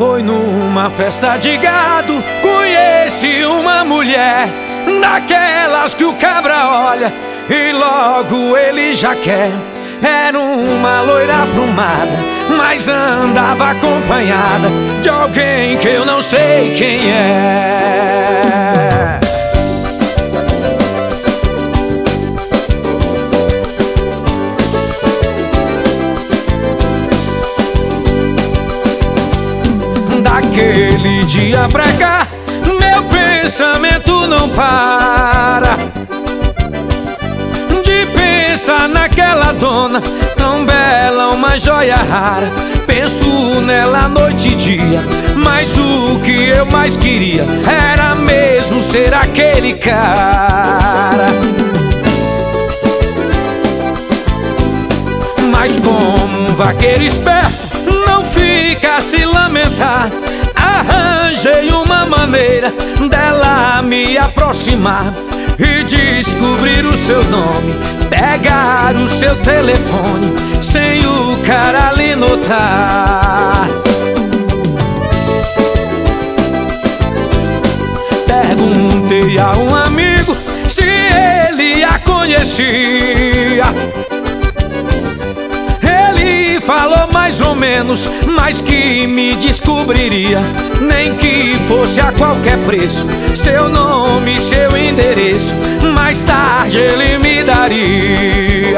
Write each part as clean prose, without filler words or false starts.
Foi numa festa de gado, conheci uma mulher, daquelas que o cabra olha e logo ele já quer. Era uma loira aprumada, mas andava acompanhada de alguém que eu não sei quem é. Daquele dia pra cá, meu pensamento não para de pensar naquela dona tão bela, uma joia rara. Penso nela noite e dia, mas o que eu mais queria era mesmo ser aquele cara. Mas como um vaqueiro esperto, não fica a se lamentar. Arranjei uma maneira dela me aproximar e descobrir o seu nome, pegar o seu telefone sem o cara ali notar. Perguntei a um amigo se ele a conhecia. Ele falou mais ou menos, mas que me descobriria, nem que fosse a qualquer preço, seu nome, seu endereço, mais tarde ele me daria.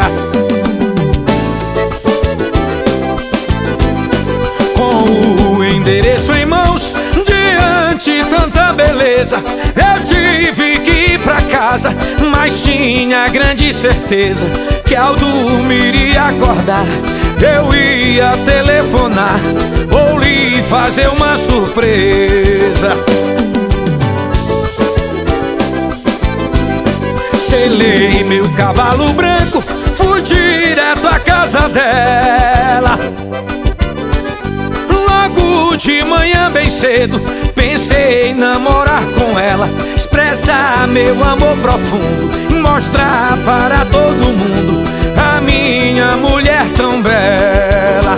Com o endereço em mãos, diante tanta beleza, eu tive que ir pra casa, mas tinha grande certeza que ao dormir e acordar eu ia telefonar ou lhe fazer uma surpresa. Selei meu cavalo branco, fui direto à casa dela. Logo de manhã bem cedo, pensei em namorar com ela, expressar meu amor profundo, mostrar para todo mundo a minha mulher tão bela.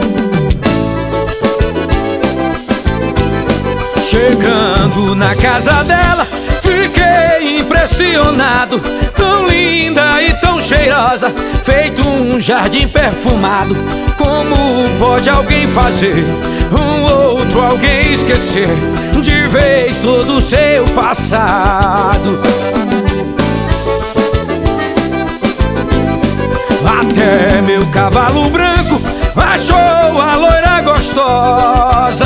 Chegando na casa dela, fiquei impressionado, tão linda e tão cheirosa, feito um jardim perfumado. Como pode alguém fazer um outro alguém esquecer de vez todo o seu passado? Até meu cavalo branco achou a loira gostosa,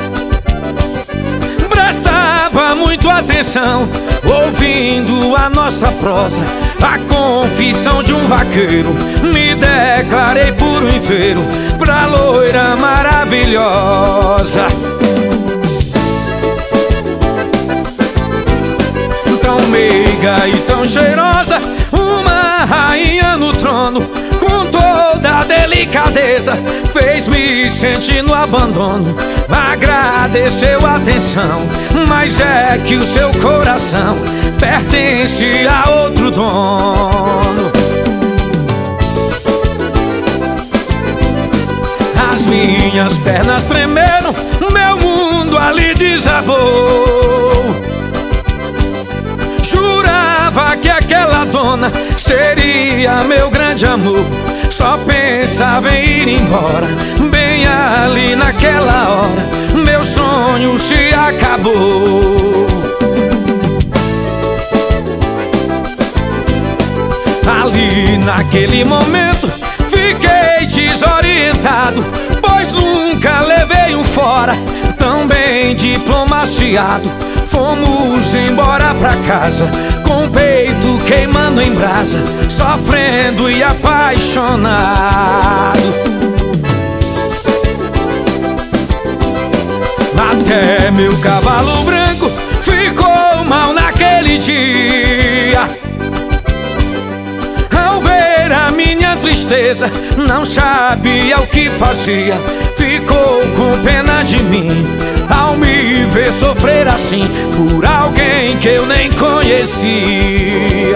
prestava muito atenção ouvindo a nossa prosa, a confissão de um vaqueiro. Me declarei por inteiro pra loira maravilhosa. Tão meiga e tão cheirosa, uma rainha no trono, com toda a delicadeza, fez-me sentir no abandono. Agradeceu a atenção, mas é que o seu coração pertence a outro dono. As minhas pernas tremeram, meu mundo ali desabou. Jurava que aquela dona seria meu grande amor, só pensava em ir embora. Bem ali naquela hora, meu sonho se acabou. Ali naquele momento, fiquei desorientado, pois nunca levei um fora tão bem diplomaciado. Fomos embora pra casa, com o peito queimando em brasa, sofrendo e apaixonado. Até meu cavalo branco ficou mal naquele dia. Ao ver a minha tristeza, não sabia o que fazia, ficou com pena de mim ao me ver sofrer assim por alguém que eu nem conhecia.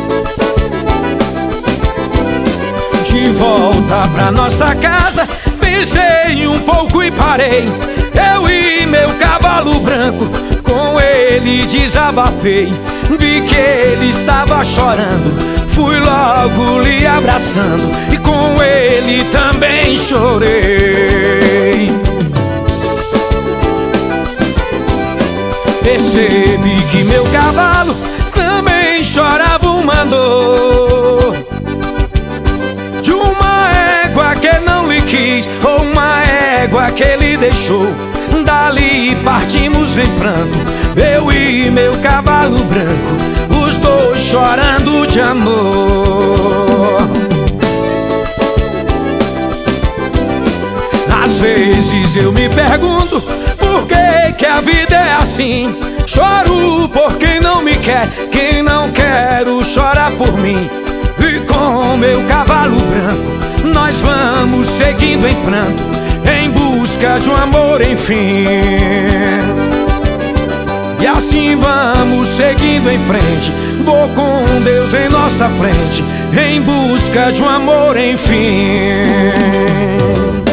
De volta pra nossa casa, Pisei um pouco e parei, eu e meu cavalo branco. Com ele desabafei, vi que ele estava chorando. Fui logo lhe abraçando e com ele também chorei. Percebi que meu cavalo também chorava uma dor de uma égua que não lhe quis, ou uma égua que ele deixou. Dali partimos em pranto, eu e meu cavalo branco, os dois chorando de amor. Às vezes eu me pergunto por que a vida é assim. Choro por quem não me quer, quem não quero chora por mim. E com meu cavalo branco nós vamos seguindo em pranto, em busca de um amor enfim. E assim vamos seguindo em frente, vou com Deus em nossa frente, em busca de um amor enfim.